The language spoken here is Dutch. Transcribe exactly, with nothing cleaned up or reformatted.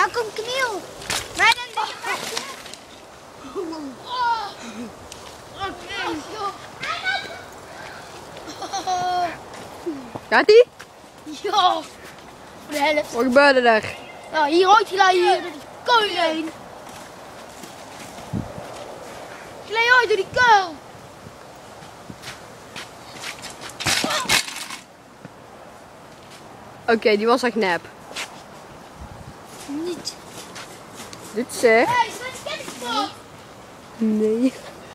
daar komt camiel. Maar dan Gaat ie? ja, voor de helft. Wat gebeurde er? Nou, hier hoort je hier door die kool heen. Je leed ooit door die kuil. Oké, okay, die was echt nep. Niet. Dit zeg. Hé, hey, dat ken ik toch? Nee.